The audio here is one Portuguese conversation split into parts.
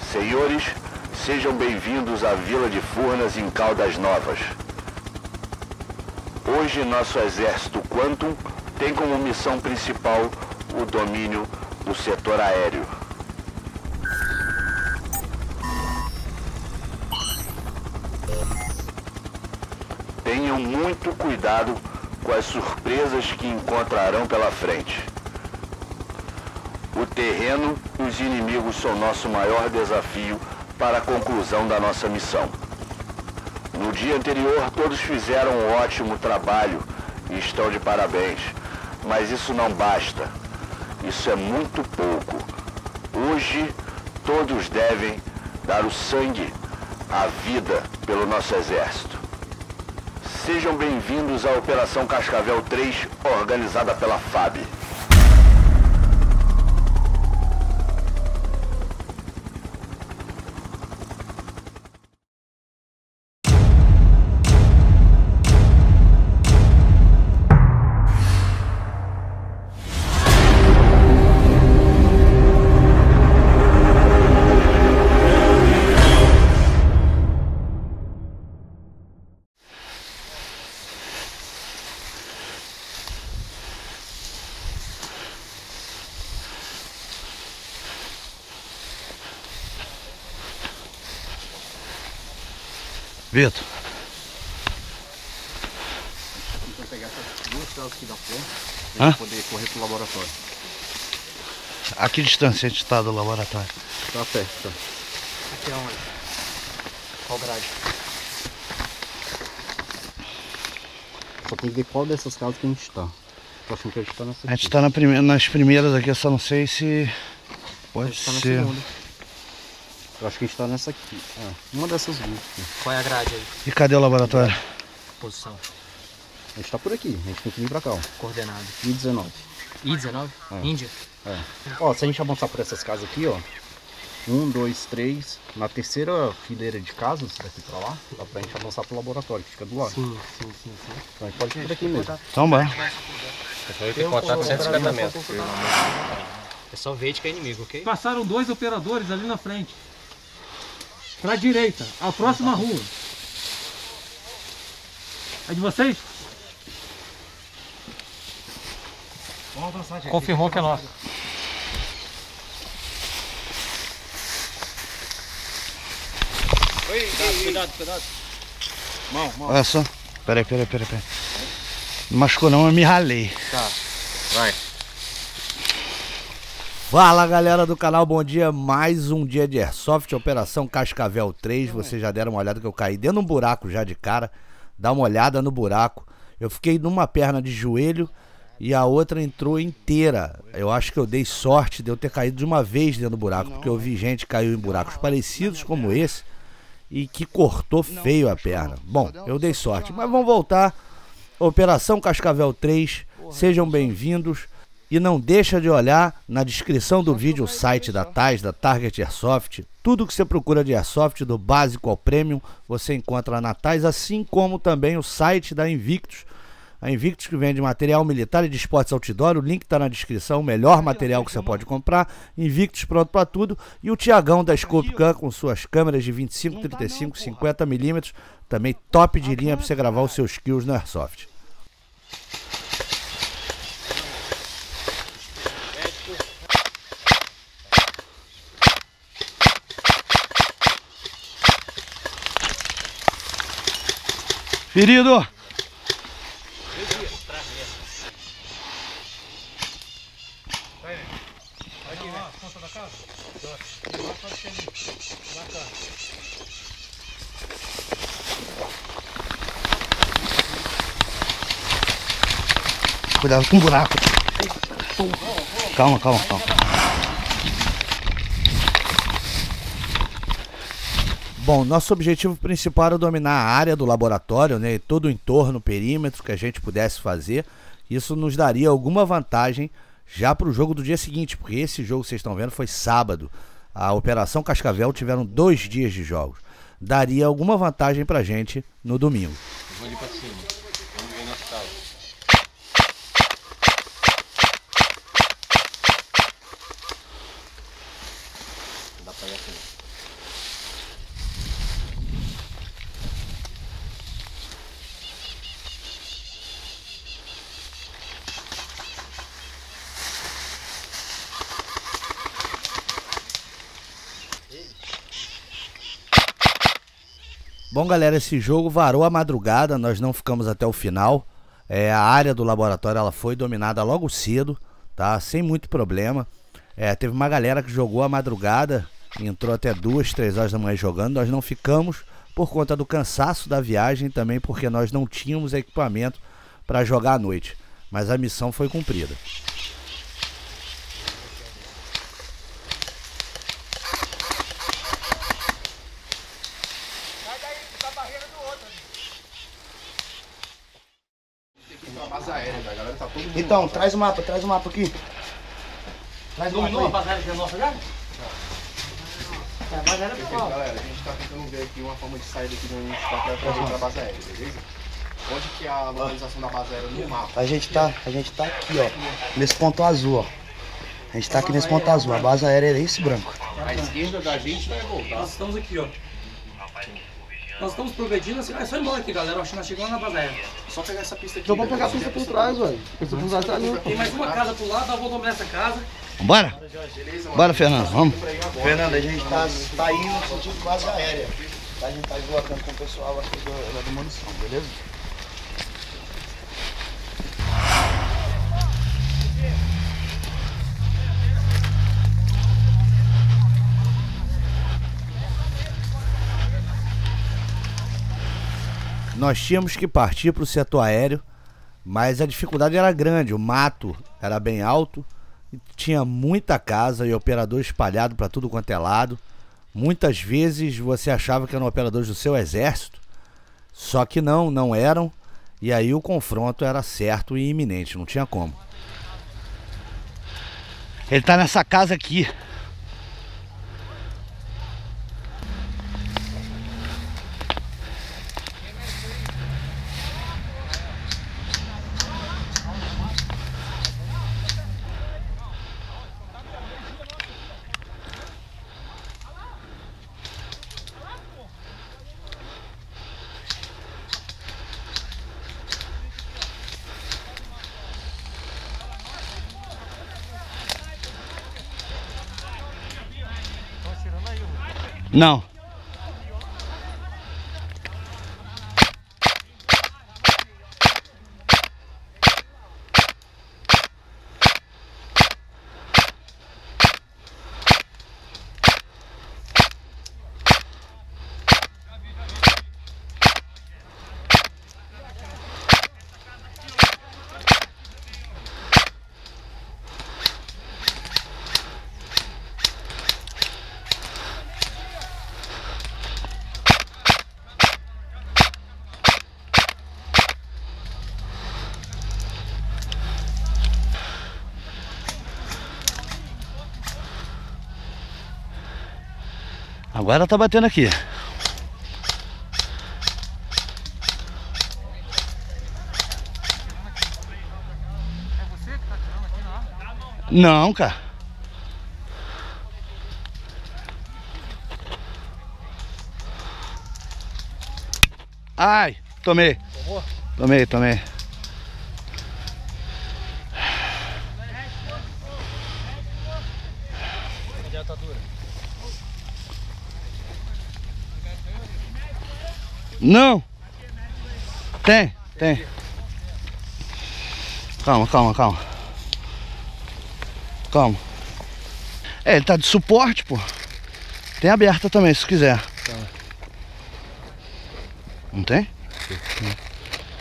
Senhores, sejam bem-vindos à Vila de Furnas, em Caldas Novas. Hoje, nosso exército Quantum tem como missão principal o domínio do setor aéreo. Tenham muito cuidado com as surpresas que encontrarão pela frente. O terreno e os inimigos são nosso maior desafio para a conclusão da nossa missão. No dia anterior, todos fizeram um ótimo trabalho e estão de parabéns. Mas isso não basta. Isso é muito pouco. Hoje, todos devem dar o sangue, a vida pelo nosso exército. Sejam bem-vindos à Operação Cascavel 3, organizada pela FAB. Vitor. Então pegar essas duas telas aqui da frente pra poder correr pro laboratório. A que distância a gente está do laboratório? Tá perto, tá. Aqui é onde? Qual grade? Só tem que ver qual dessas casas que a gente tá. Tô achando que a gente tá nessa aqui. A gente está nas primeiras aqui, eu só não sei se pode Tá na ser. segunda. Eu acho que a gente tá nessa aqui. É, uma dessas duas aqui. Qual é a grade aí? E cadê o laboratório? Posição. A gente tá por aqui, a gente tem que vir pra cá, ó. Coordenado. I-19. I-19? É. Índia? É. Ó, se a gente avançar por essas casas aqui, ó. 1, 2, 3. Na terceira fileira de casas, daqui pra lá, dá pra gente avançar pro laboratório, que fica do lado. Sim. Então a gente pode ir por aqui mesmo. Então vai. Tem contato 150 metros. É só verde que é inimigo, ok? Passaram 2 operadores ali na frente. Pra direita, a próxima rua. É de vocês? Vamos avançar, gente. Confirmou que é nosso. Cuidado. Mão. Olha só. Peraí. Não machucou não, eu me ralei. Tá, vai. Fala galera do canal, bom dia, mais um dia de Airsoft, Operação Cascavel 3, vocês já deram uma olhada que eu caí dentro de um buraco já de cara, dá uma olhada no buraco, eu fiquei numa perna de joelho e a outra entrou inteira, eu acho que eu dei sorte de eu ter caído de uma vez dentro do buraco, porque eu vi gente que caiu em buracos parecidos como esse e que cortou feio a perna. Bom, eu dei sorte, mas vamos voltar, Operação Cascavel 3, sejam bem-vindos. E não deixa de olhar na descrição do vídeo o site da TAS, da Target Airsoft. Tudo que você procura de Airsoft, do básico ao premium, você encontra na TAS, assim como também o site da Invictus. A Invictus que vende material militar e de esportes outdoor, o link está na descrição, o melhor material que você pode comprar. Invictus pronto para tudo. E o Tiagão da Scope Cam com suas câmeras de 25, 35, 50mm, também top de linha para você gravar os seus kills no Airsoft. Ferido! Cuidado com o buraco. Calma. Bom, nosso objetivo principal era dominar a área do laboratório, né, e todo o entorno, o perímetro que a gente pudesse fazer. Isso nos daria alguma vantagem já para o jogo do dia seguinte, porque esse jogo que vocês estão vendo foi sábado. A Operação Cascavel tiveram 2 dias de jogos. Daria alguma vantagem pra gente no domingo. Vou ali pra cima. Vamos ver nosso carro. Dá pra ir assim. Bom, galera, esse jogo varou a madrugada, nós não ficamos até o final. A área do laboratório ela foi dominada logo cedo, tá? Sem muito problema. Teve uma galera que jogou a madrugada, entrou até 2, 3 horas da manhã jogando. Nós não ficamos por conta do cansaço da viagem, também porque nós não tínhamos equipamento para jogar à noite. Mas a missão foi cumprida. Então, traz o mapa aqui. Traz o mapa aí. A base aérea que é nossa já? A base aérea é qual? Galera, a gente tá tentando ver aqui uma forma de sair daqui de onde a gente tá pra ir pra base aérea, beleza? Onde que é a localização da base aérea no mapa? A gente tá aqui, ó. Nesse ponto azul, ó. A gente tá aqui nesse ponto azul. A base aérea é esse branco. A esquerda da gente vai voltar. Nós estamos aqui, ó. Nós estamos progredindo assim. É só ir embora aqui, galera. Eu acho que nós chegamos na base aérea. Só pegar essa pista aqui. Então vamos pegar a pista por trás, velho. Pista por trás tá ali. Tem mais uma casa pro lado, nós vamos nessa casa. Bora? Bora, Fernando, vamos. Fernando, a gente tá indo no sentido de base aérea. A gente tá deslocando com o pessoal aqui da demolição, beleza? Nós tínhamos que partir para o setor aéreo, mas a dificuldade era grande, o mato era bem alto, tinha muita casa e operador espalhado para tudo quanto é lado. Muitas vezes você achava que eram operadores do seu exército, só que não eram, e aí o confronto era certo e iminente, não tinha como. Ele tá nessa casa aqui. Não. Agora tá batendo aqui. Não, cara. Ai, tomei. Tomei. Não. Tem. Calma. Ele tá de suporte, pô. Tem aberta também, se quiser. Não tem? Não.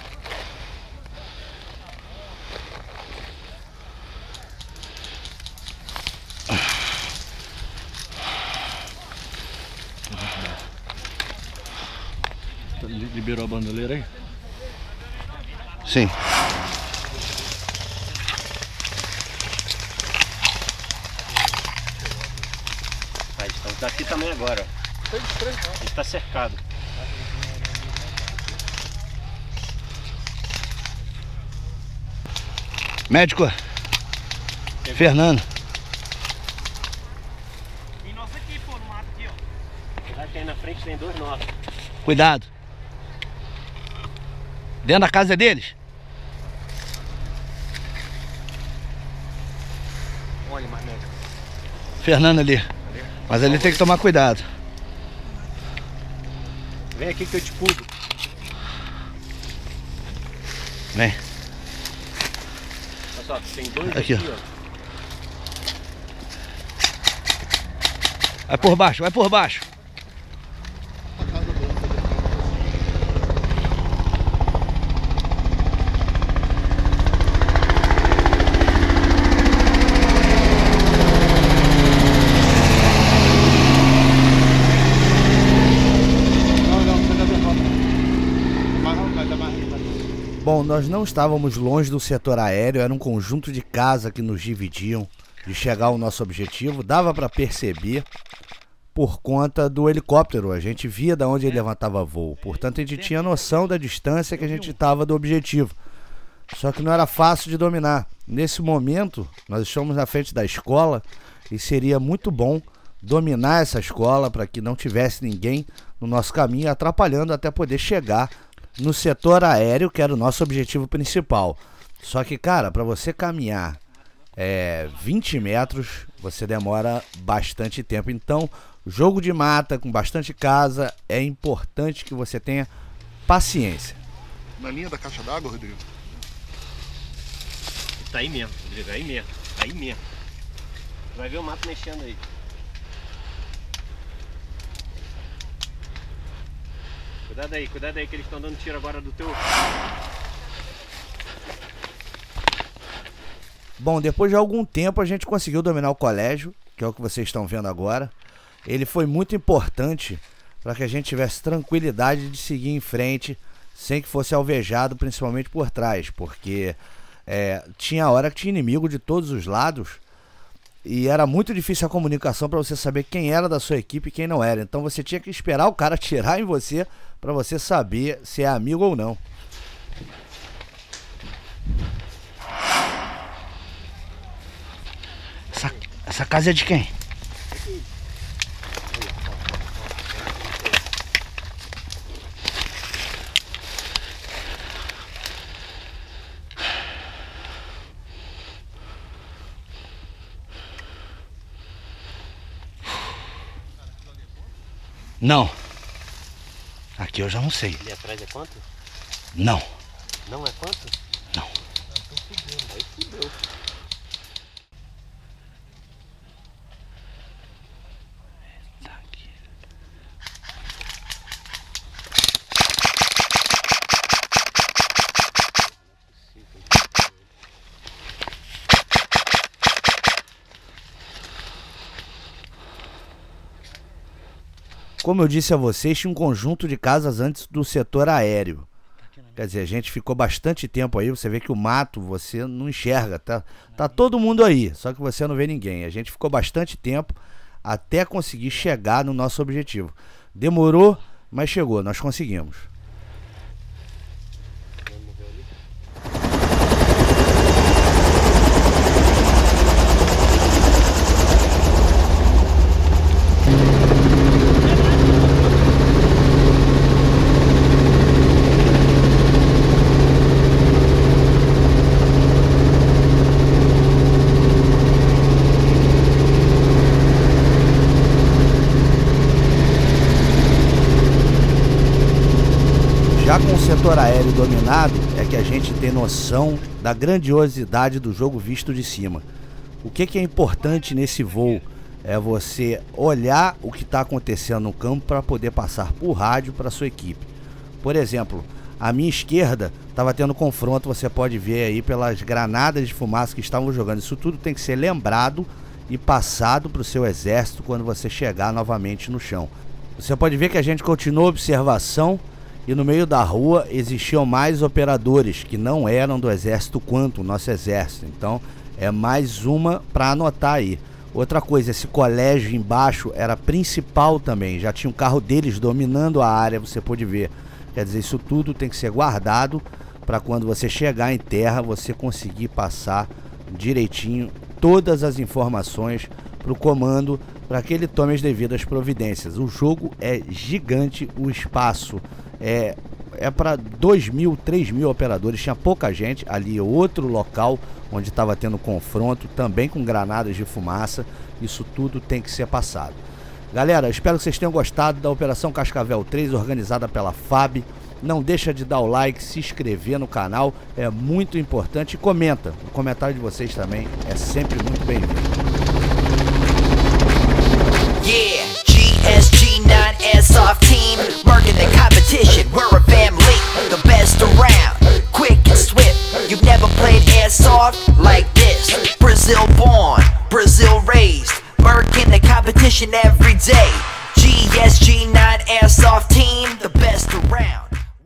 Liberou a bandoleira aí? Sim. Aí estamos daqui também agora. A gente tá cercado. Médico. Fernando. Tem nossa aqui, pô, no mato aqui, ó. Lá que aí na frente tem 2 nossos. Cuidado. Dentro da casa é deles? Olha, mais médico. Fernando ali. Mas ele tem que tomar cuidado. Vem aqui que eu te pulo. Vem. Olha só, tem dois Aqui, aqui, ó. ó. Vai por baixo, vai por baixo. Bom, nós não estávamos longe do setor aéreo, era um conjunto de casas que nos dividiam de chegar ao nosso objetivo. Dava para perceber por conta do helicóptero, a gente via de onde ele levantava voo, portanto a gente tinha noção da distância que a gente estava do objetivo. Só que não era fácil de dominar. Nesse momento, nós estamos na frente da escola e seria muito bom dominar essa escola para que não tivesse ninguém no nosso caminho atrapalhando até poder chegar no setor aéreo, que era o nosso objetivo principal. Só que, cara, para você caminhar 20 metros, você demora bastante tempo. Então, jogo de mata com bastante casa, é importante que você tenha paciência. Na linha da caixa d'água, Rodrigo? Tá aí mesmo, Rodrigo, aí mesmo, aí mesmo. Vai ver o mato mexendo aí. Cuidado aí que eles estão dando tiro agora do teu... Bom, depois de algum tempo a gente conseguiu dominar o colégio, que é o que vocês estão vendo agora. Ele foi muito importante para que a gente tivesse tranquilidade de seguir em frente, sem que fosse alvejado, principalmente por trás, porque tinha hora que tinha inimigo de todos os lados e era muito difícil a comunicação para você saber quem era da sua equipe e quem não era. Então você tinha que esperar o cara atirar em você para você saber se é amigo ou não. Essa casa é de quem? Não. Aqui eu já não sei. Ali atrás é quanto? Não. Não é quanto? Não. Aí fudeu. Como eu disse a vocês, tinha um conjunto de casas antes do setor aéreo. Quer dizer, a gente ficou bastante tempo aí. Você vê que o mato você não enxerga, tá todo mundo aí, só que você não vê ninguém. A gente ficou bastante tempo até conseguir chegar no nosso objetivo. Demorou, mas chegou, nós conseguimos. Já com o setor aéreo dominado, é que a gente tem noção da grandiosidade do jogo visto de cima. O que é importante nesse voo é você olhar o que está acontecendo no campo para poder passar por rádio para sua equipe. Por exemplo, à minha esquerda estava tendo confronto, você pode ver aí pelas granadas de fumaça que estavam jogando. Isso tudo tem que ser lembrado e passado para o seu exército quando você chegar novamente no chão. Você pode ver que a gente continuou a observação. E no meio da rua existiam mais operadores que não eram do exército quanto o nosso exército. Então é mais uma para anotar aí. Outra coisa, esse colégio embaixo era principal também. Já tinha um carro deles dominando a área, você pode ver. Quer dizer, isso tudo tem que ser guardado para quando você chegar em terra você conseguir passar direitinho todas as informações para o comando, para que ele tome as devidas providências. O jogo é gigante, o espaço é para 2.000, 3.000 operadores, tinha pouca gente. Ali outro local onde estava tendo confronto, também com granadas de fumaça. Isso tudo tem que ser passado. Galera, espero que vocês tenham gostado da Operação Cascavel 3, organizada pela FAB. Não deixa de dar o like, se inscrever no canal, é muito importante. E comenta, o comentário de vocês também é sempre muito bem-vindo. Yeah!